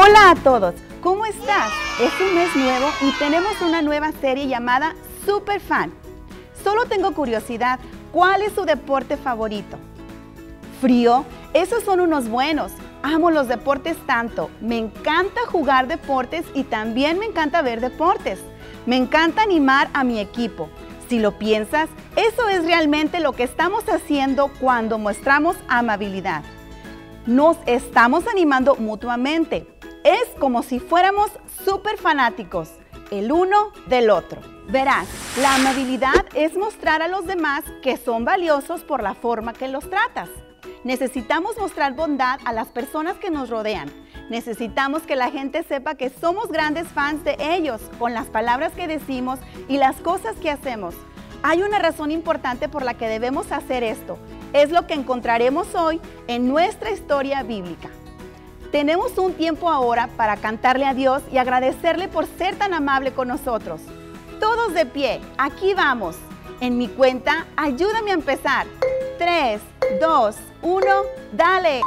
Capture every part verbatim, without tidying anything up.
Hola a todos, ¿cómo estás? Es un mes nuevo y tenemos una nueva serie llamada Super Fan. Solo tengo curiosidad, ¿cuál es su deporte favorito? ¿Frío? Esos son unos buenos. Amo los deportes tanto. Me encanta jugar deportes y también me encanta ver deportes. Me encanta animar a mi equipo. Si lo piensas, eso es realmente lo que estamos haciendo cuando mostramos amabilidad. Nos estamos animando mutuamente. Es como si fuéramos súper fanáticos, el uno del otro. Verás, la amabilidad es mostrar a los demás que son valiosos por la forma que los tratas. Necesitamos mostrar bondad a las personas que nos rodean. Necesitamos que la gente sepa que somos grandes fans de ellos con las palabras que decimos y las cosas que hacemos. Hay una razón importante por la que debemos hacer esto. Es lo que encontraremos hoy en nuestra historia bíblica. Tenemos un tiempo ahora para cantarle a Dios y agradecerle por ser tan amable con nosotros. Todos de pie, aquí vamos. En mi cuenta, ayúdame a empezar. tres, dos, uno, ¡dale!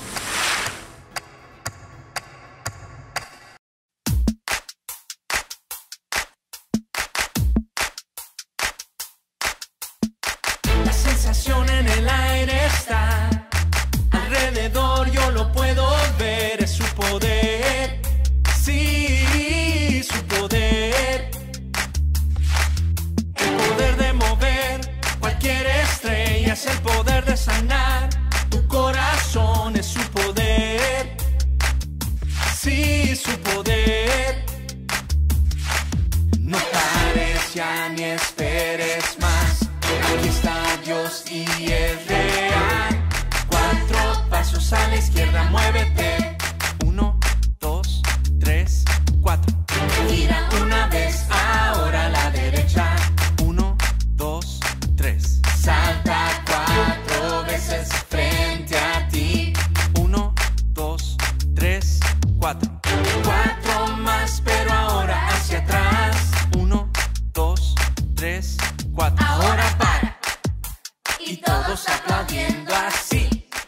La sensación en el aire está alrededor, yo lo puedo ver, es su poder, sí, su poder. El poder de mover cualquier estrella, es el poder de sanar tu corazón, es su poder, sí, su poder. No pares ya ni esperes más, aquí está Dios y es real. Cuatro pasos a la izquierda, muévete. Uno, dos, tres, cuatro. Gira una vez, ahora a la derecha. Uno, dos, tres. Salta cuatro veces frente a ti. Uno, dos, tres, cuatro. Cuatro más, pero ahora hacia atrás. Uno, dos, tres, cuatro. Ahora para. Y todos aplaudiendo así.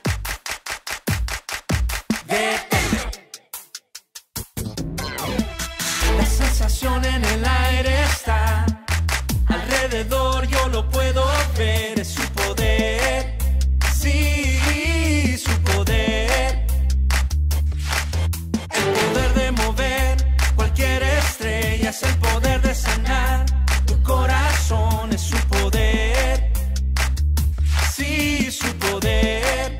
Detente. La sensación en el aire está alrededor, yo lo puedo ver, es su poder, sí, su poder. El poder de mover cualquier estrella, es el poder de sanar tu corazón, es su poder, sí, su poder.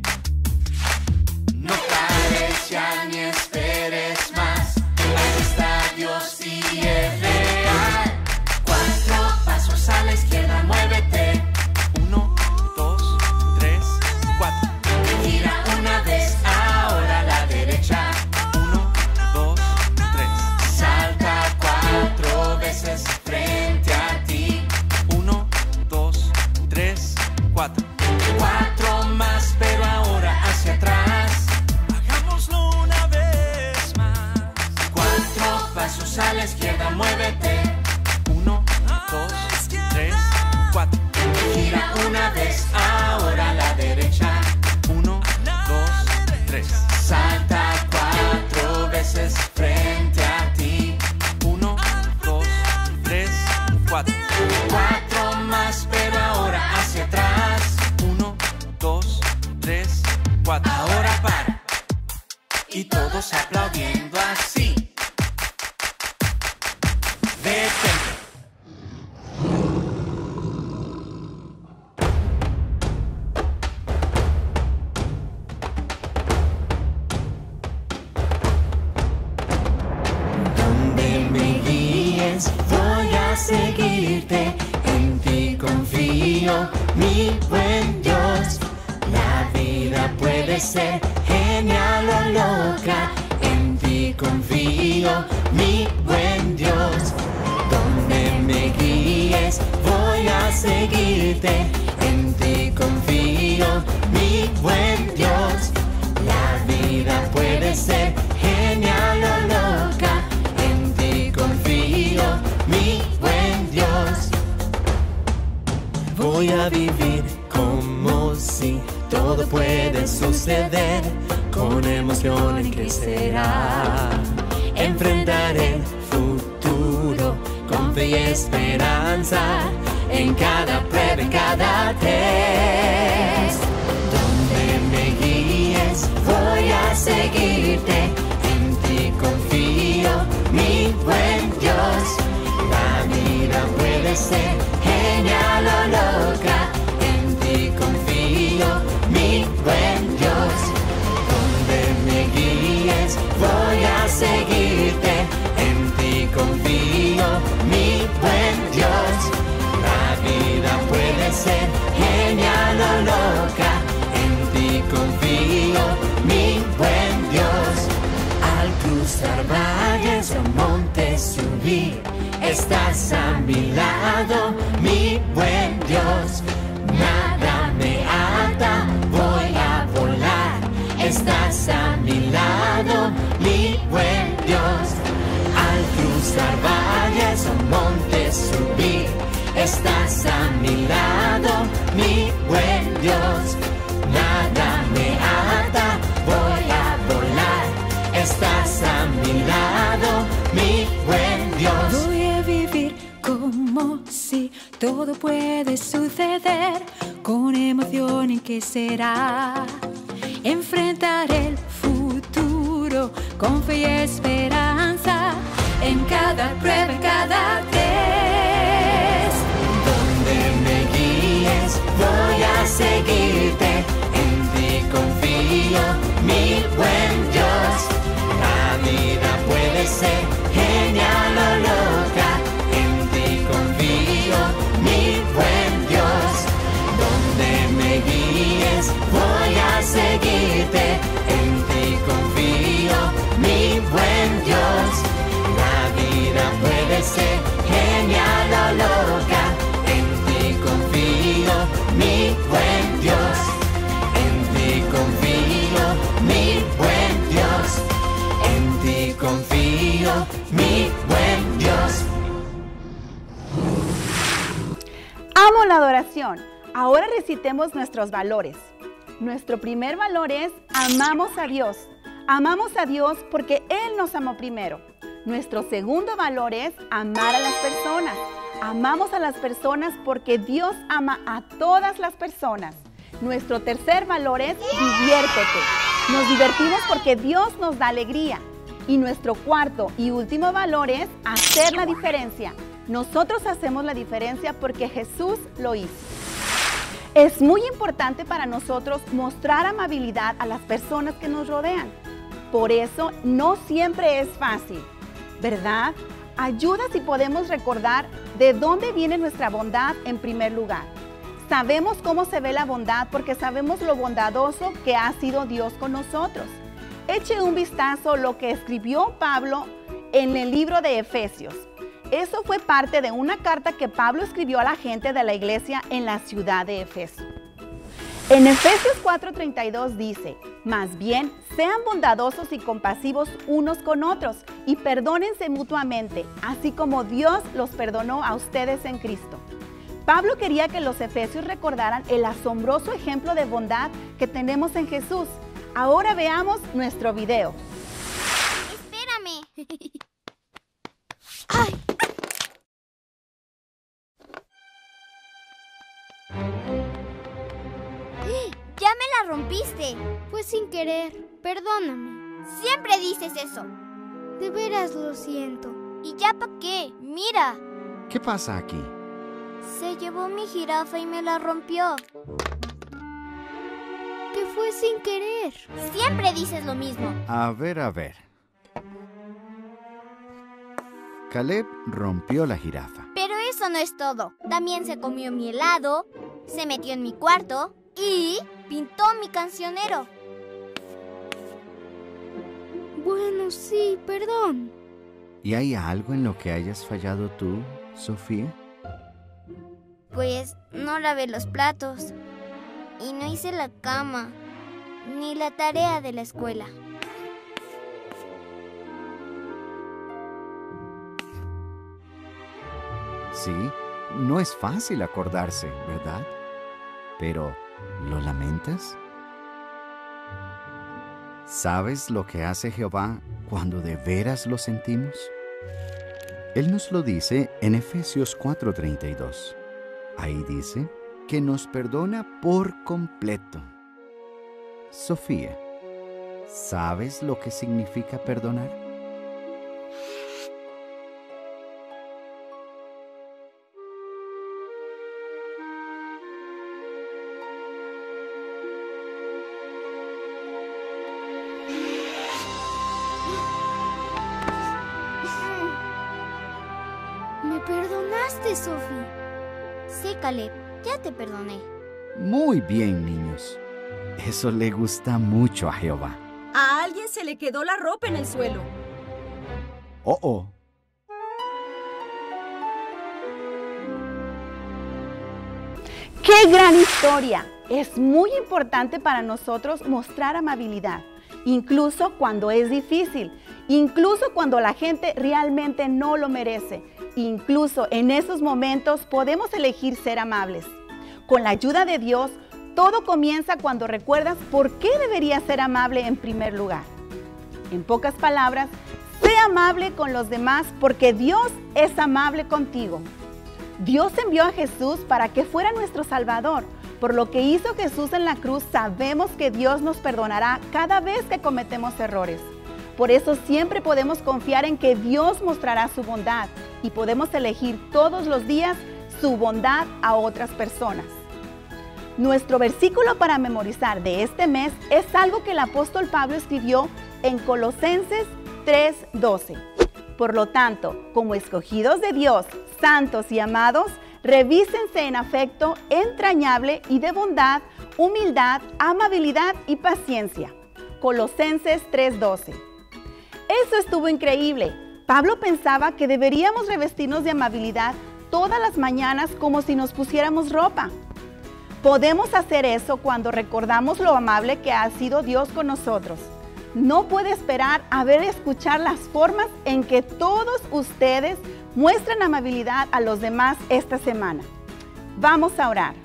No pares ya ni esperes más, aquí está Dios y es real. Cuatro pasos a la izquierda, muévete. Uno, dos, tres, cuatro. Gira una vez, ahora a la derecha. Uno, dos, tres. Salta cuatro veces frente a ti. Uno, dos, tres, cuatro. Cuatro más, pero ahora hacia atrás. Hagámoslo una vez más. Cuatro pasos a la izquierda, muévete. Uno, dos, tres, cuatro. Gira una vez, ahora a la derecha. Uno, dos, tres. Salta cuatro veces frente a ti. Uno, dos, tres, cuatro. Cuatro más, pero ahora hacia atrás. Uno, dos, tres, cuatro. Ahora para. Y todos aplaudiendo así. Detente. Donde me guíes, voy a seguirte. En ti confío, mi buen Dios. La vida puede ser genial o loca. En ti confío, mi buen Dios. Donde me guíes, voy a seguirte. En ti confío, mi buen Dios. La vida puede ser genial o loca. En ti confío, mi buen Dios. Voy a vivir como si todo puede suceder, con emoción en qué será. Enfrentaré el futuro con fe y esperanza, en cada prueba, en cada test. Donde me guíes voy a seguirte, en ti confío, mi buen Dios. La vida puede ser genial o loca, en ti confío, mi buen Dios. Donde me guíes voy a seguirte, en ti confío, mi buen Dios. La vida puede ser genial o loca, en ti confío, mi buen Dios. Al cruzar valles o montes subir, estás a mi lado, mi buen Dios. Nada me ata, voy a volar. Estás a mi lado, mi buen Dios. Al cruzar valles o montes subir, estás a mi lado, mi buen Dios. Nada me ata, voy a volar. Estás a mi lado, mi buen Dios. Voy a vivir como si todo puede suceder, con emoción en qué será. Enfrentar el futuro con fe y esperanza, en cada prueba, en cada test. Donde me guíes voy a seguirte, en ti confío, mi buen Dios. La vida puede ser genial o loca, en ti confío, mi buen Dios. Donde me guíes voy a seguirte, en ti confío, mi buen Dios. La vida puede ser genial o loca, en ti confío, mi buen Dios. En ti confío, mi buen Dios. En ti confío, mi buen Dios. Amo la adoración. Ahora recitemos nuestros valores. Nuestro primer valor es amamos a Dios. Amamos a Dios porque Él nos amó primero. Nuestro segundo valor es amar a las personas. Amamos a las personas porque Dios ama a todas las personas. Nuestro tercer valor es diviértete. Nos divertimos porque Dios nos da alegría. Y nuestro cuarto y último valor es hacer la diferencia. Nosotros hacemos la diferencia porque Jesús lo hizo. Es muy importante para nosotros mostrar amabilidad a las personas que nos rodean. Por eso no siempre es fácil, ¿verdad? Ayuda si podemos recordar de dónde viene nuestra bondad en primer lugar. Sabemos cómo se ve la bondad porque sabemos lo bondadoso que ha sido Dios con nosotros. Eche un vistazo a lo que escribió Pablo en el libro de Efesios. Eso fue parte de una carta que Pablo escribió a la gente de la iglesia en la ciudad de Efeso. En Efesios cuatro treinta y dos dice, más bien, sean bondadosos y compasivos unos con otros y perdónense mutuamente, así como Dios los perdonó a ustedes en Cristo. Pablo quería que los efesios recordaran el asombroso ejemplo de bondad que tenemos en Jesús. Ahora veamos nuestro video. Espérame. ¡Ay! ¡Ya me la rompiste! Fue sin querer, perdóname. Siempre dices eso. De veras lo siento. ¿Y ya pa' qué? Mira. ¿Qué pasa aquí? Se llevó mi jirafa y me la rompió. Que fue sin querer. Siempre dices lo mismo. A ver, a ver. Caleb rompió la jirafa. Pero eso no es todo. También se comió mi helado, se metió en mi cuarto y pintó mi cancionero. Bueno, sí, perdón. ¿Y hay algo en lo que hayas fallado tú, Sofía? Pues no lavé los platos y no hice la cama ni la tarea de la escuela. Sí, no es fácil acordarse, ¿verdad? Pero, ¿lo lamentas? ¿Sabes lo que hace Jehová cuando de veras lo sentimos? Él nos lo dice en Efesios cuatro treinta y dos. Ahí dice que nos perdona por completo. Sofía, ¿sabes lo que significa perdonar? ¿Me perdonaste, Sophie? Sí, Caleb, ya te perdoné. Muy bien, niños. Eso le gusta mucho a Jehová. A alguien se le quedó la ropa en el suelo. Oh, oh. ¡Qué gran historia! Es muy importante para nosotros mostrar amabilidad, incluso cuando es difícil, incluso cuando la gente realmente no lo merece. Incluso en esos momentos podemos elegir ser amables. Con la ayuda de Dios, todo comienza cuando recuerdas por qué deberías ser amable en primer lugar. En pocas palabras, sé amable con los demás porque Dios es amable contigo. Dios envió a Jesús para que fuera nuestro Salvador. Por lo que hizo Jesús en la cruz, sabemos que Dios nos perdonará cada vez que cometemos errores. Por eso siempre podemos confiar en que Dios mostrará su bondad y podemos elegir todos los días su bondad a otras personas. Nuestro versículo para memorizar de este mes es algo que el apóstol Pablo escribió en Colosenses tres doce. Por lo tanto, como escogidos de Dios, santos y amados, revísense en afecto entrañable y de bondad, humildad, amabilidad y paciencia. Colosenses tres doce. Eso estuvo increíble. Pablo pensaba que deberíamos revestirnos de amabilidad todas las mañanas como si nos pusiéramos ropa. Podemos hacer eso cuando recordamos lo amable que ha sido Dios con nosotros. No puede esperar a ver y escuchar las formas en que todos ustedes muestran amabilidad a los demás esta semana. Vamos a orar.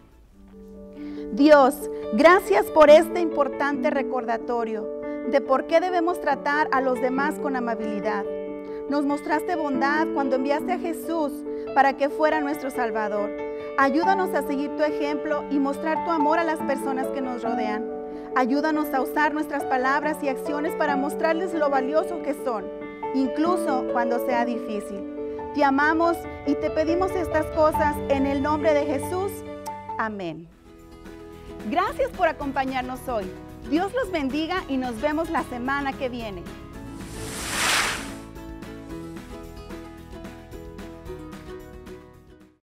Dios, gracias por este importante recordatorio de por qué debemos tratar a los demás con amabilidad. Nos mostraste bondad cuando enviaste a Jesús para que fuera nuestro Salvador. Ayúdanos a seguir tu ejemplo y mostrar tu amor a las personas que nos rodean. Ayúdanos a usar nuestras palabras y acciones para mostrarles lo valioso que son, incluso cuando sea difícil. Te amamos y te pedimos estas cosas en el nombre de Jesús. Amén. Gracias por acompañarnos hoy. Dios los bendiga y nos vemos la semana que viene.